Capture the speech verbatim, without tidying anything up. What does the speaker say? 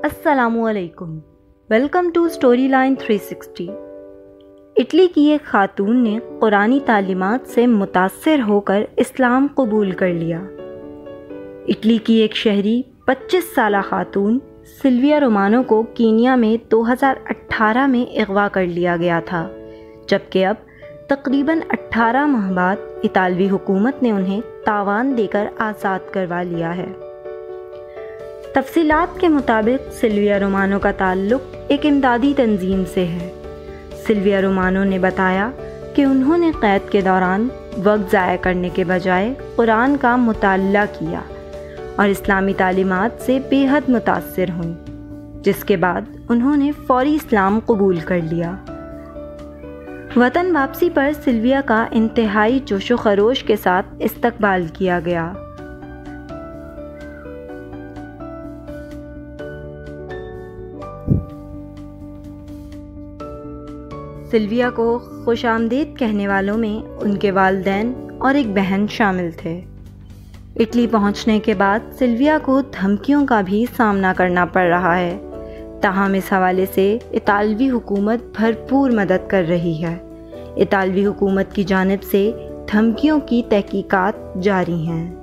अस्सलामुअलैकुम, welcome to story line three sixty. Italy की एक खातून ने कुरानी तालीमात से मुतासिर होकर इस्लाम कबूल कर लिया। इटली की एक शहरी पच्चीस साला खातून सिल्विया रोमानो को कीनिया में दो हज़ार अठारह में अगवा कर लिया गया था, जबकि अब तकरीबन अठारह माह बाद इतालवी हुकूमत ने उन्हें तावान देकर आज़ाद करवा लिया है। तफसीलात के मुताबिक सिल्विया रोमानो का ताल्लुक़ एक इमदादी तंजीम से है। सिल्विया रोमानो ने बताया कि उन्होंने क़ैद के दौरान वक्त ज़ाया करने के बजाय कुरान का मुताल्ला किया और इस्लामी तालीमात से बेहद मुतासिर हुईं, जिसके बाद उन्होंने फ़ौरी इस्लाम कबूल कर लिया। वतन वापसी पर सिल्विया का इंतहाई जोशो खरोश के साथ इस्तकबाल किया गया। सिल्विया को खुशामदीद कहने वालों में उनके वालिदैन और एक बहन शामिल थे। इटली पहुंचने के बाद सिल्विया को धमकियों का भी सामना करना पड़ रहा है, ताहम इस हवाले से इतालवी हुकूमत भरपूर मदद कर रही है। इतालवी हुकूमत की जानिब से धमकियों की तहकीकात जारी हैं।